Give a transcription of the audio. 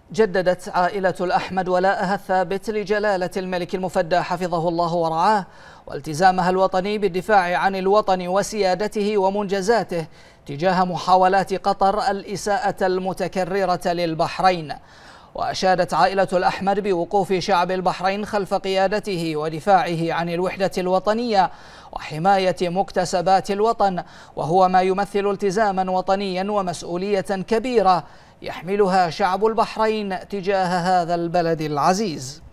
جددت عائلة الأحمد ولاءها الثابت لجلالة الملك المفدى حفظه الله ورعاه، والتزامها الوطني بالدفاع عن الوطن وسيادته ومنجزاته تجاه محاولات قطر الإساءة المتكررة للبحرين. وأشادت عائلة الأحمد بوقوف شعب البحرين خلف قيادته ودفاعه عن الوحدة الوطنية وحماية مكتسبات الوطن، وهو ما يمثل التزاما وطنيا ومسؤولية كبيرة يحملها شعب البحرين تجاه هذا البلد العزيز.